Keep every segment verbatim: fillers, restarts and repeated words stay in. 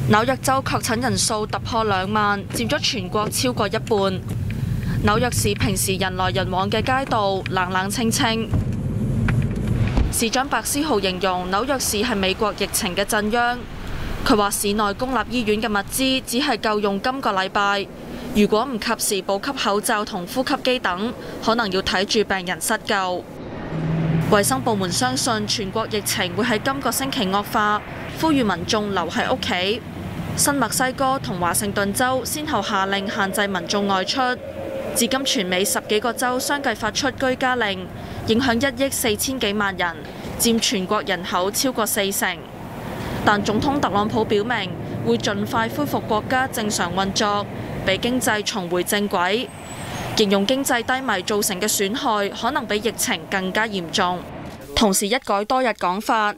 紐約州確診人數突破兩萬，佔咗全國超過一半。紐約市平時人來人往嘅街道冷冷清清。市長白思豪形容紐約市係美國疫情嘅震央。佢話市內公立醫院嘅物資只係夠用今個禮拜，如果唔及時補給口罩同呼吸機等，可能要睇住病人失救。衛生部門相信全國疫情會喺今個星期惡化，呼籲民眾留喺屋企。新墨西哥同華盛頓州先後下令限制民眾外出。至今全美十幾個州相繼發出居家令，影響一億四千幾萬人，佔全國人口超過四成。但總統特朗普表明會盡快恢復國家正常運作，俾經濟重回正軌。形容經濟低迷造成嘅損害可能比疫情更加嚴重。同時一改多日講法，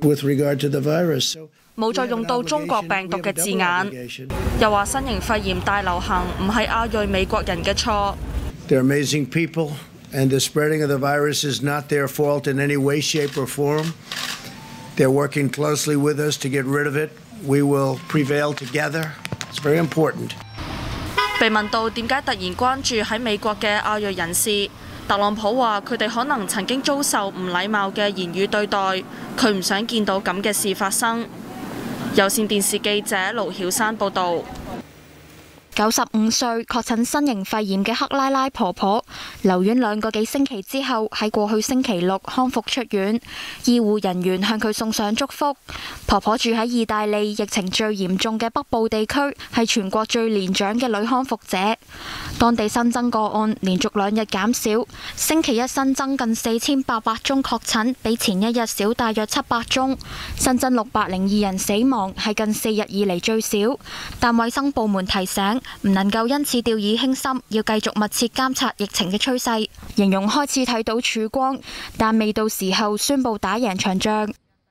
冇再用到中國病毒嘅字眼，又話新型肺炎大流行唔係亞裔美國人嘅錯。 They're amazing people, and the spreading of the virus is not their fault in any way, shape, or form. They're working closely with us to get rid of it. We will prevail together. It's very important. 被問到點解突然關注喺美國嘅亞裔人士，特朗普話佢哋可能曾經遭受唔禮貌嘅言語對待，佢唔想見到咁嘅事發生。有線電視記者盧曉珊報導。 九十五歲確診新型肺炎嘅克拉拉婆婆留院兩個幾星期之後，喺過去星期六康復出院，醫護人員向佢送上祝福。婆婆住喺意大利疫情最嚴重嘅北部地區，係全國最年長嘅女康復者。當地新增個案連續兩日減少，星期一新增近四千八百宗確診，比前一日少大約七百宗。新增六百零二人死亡，係近四日以嚟最少。但衛生部門提醒，唔能夠因此掉以輕心，要繼續密切監察疫情嘅趨勢，形容開始睇到曙光，但未到時候宣布打贏場仗。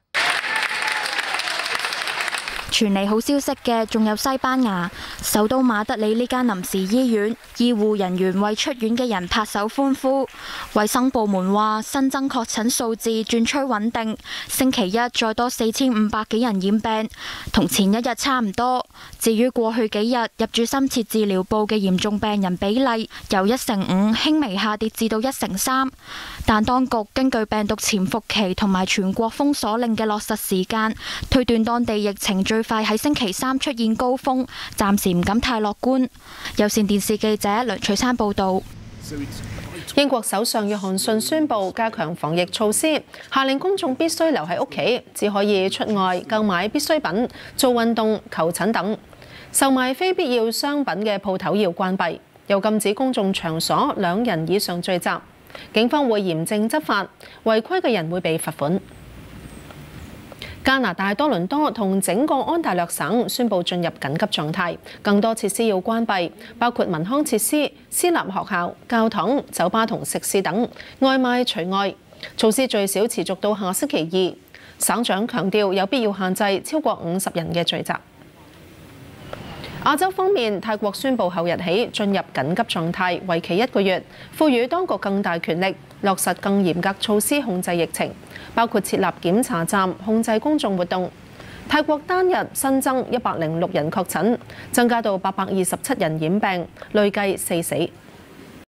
傳嚟好消息嘅仲有西班牙首都馬德里呢間臨時醫院，醫護人員為出院嘅人拍手歡呼。衛生部門話新增確診數字轉趨穩定，星期一再多四千五百幾人染病，同前一日差唔多。至於過去幾日入住深切治療部嘅嚴重病人比例由一成五輕微下跌至到一成三，但當局根據病毒潛伏期同埋全國封鎖令嘅落實時間，推斷當地疫情最快喺星期三出現高峰，暫時唔敢太樂觀。有線電視記者梁翠珊報導。 英國首相約翰遜宣布加強防疫措施，下令公眾必須留喺屋企，只可以出外購買必需品、做運動、求診等。售賣非必要商品嘅鋪頭要關閉，又禁止公眾場所兩人以上聚集。警方會嚴正執法，違規嘅人會被罰款。加拿大多倫多同整個安大略省宣布進入緊急狀態，更多設施要關閉，包括民康設施、私立學校、教堂、酒吧同食肆等，外賣除外。措施最少持續到下星期二。省長強調有必要限制超過五十人嘅聚集。亞洲方面，泰國宣布後日起進入緊急狀態，為期一個月，賦予當局更大權力，落實更嚴格措施控制疫情，包括設立檢查站，控制公眾活動。泰國單日新增一百零六人確診，增加到八百二十七人染病，累計四死。